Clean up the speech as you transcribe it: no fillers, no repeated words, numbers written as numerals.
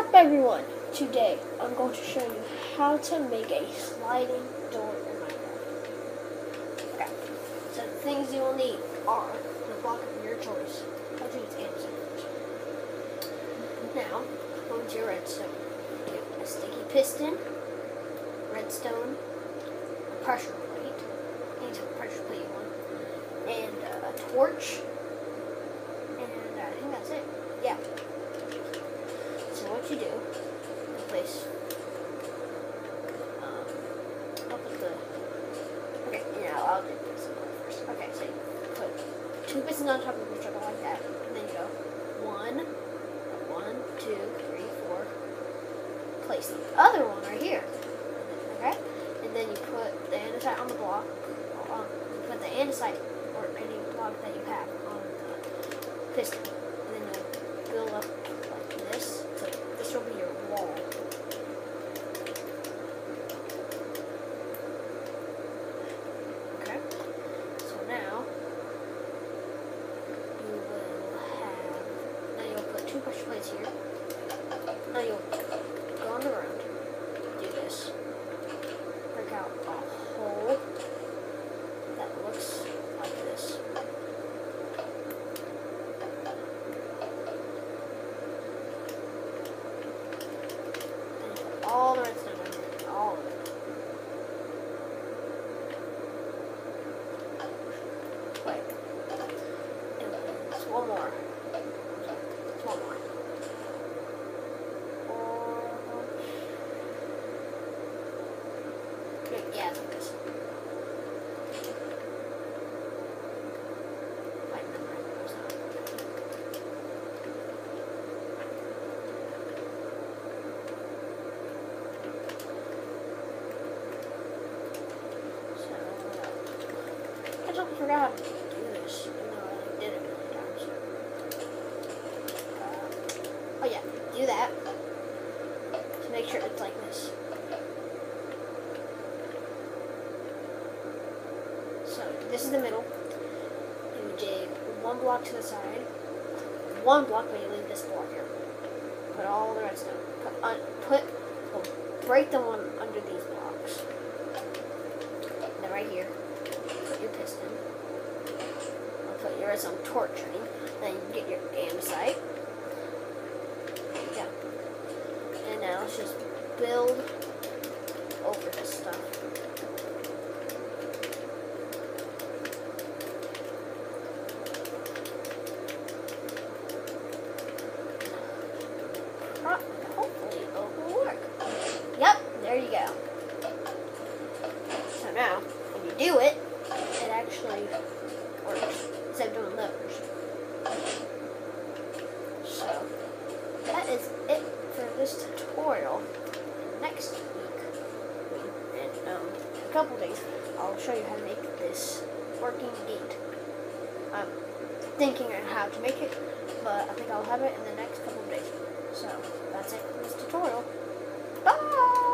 up, everyone? Today I'm going to show you how to make a sliding door in Minecraft. Okay, so the things you will need are the block of your choice. I'll choose Anderson. Now, go to your redstone. Get a sticky piston, redstone, a pressure plate, need a pressure plate one, and a torch, and I think that's it. Yeah. So what you do, place, I'll put the, okay, yeah, I'll do this first. Okay, so you put 2 pistons on top of each other like that, and then you go 1, 2, 3, 4, place the other one right here, okay, and then you put the andesite on the block, you put the andesite, or any block that you have on the piston, and then you build up like this, so this will be your wall. Okay, so now you will have, now you'll put 2 pressure plates here. Now you'll go on the ground, do this, break out a hole that looks like this. All the redstone in there, all of it. Wait. And there's one more. There's one more. Yeah, it's like this. Wait, no, it's not. I totally forgot how to do this, even though I did it a million times. Oh yeah, do that to make sure it's like this. So this is the middle. You dig 1 block to the side, 1 block, but you leave this block here. Put all the redstone. Break the one under these blocks. And then right here, put your piston. I'll put your redstone torching. Then you get your andesite. There you go. And now let's just build over this stuff. Hopefully it will work. Yep, there you go. So now, when you do it, it actually works instead of doing levers. So, that is it for this tutorial. Next week, in a couple days, I'll show you how to make this working gate. I'm thinking on how to make it, but I think I'll have it in the next couple of days. So, that's it for this tutorial. Bye!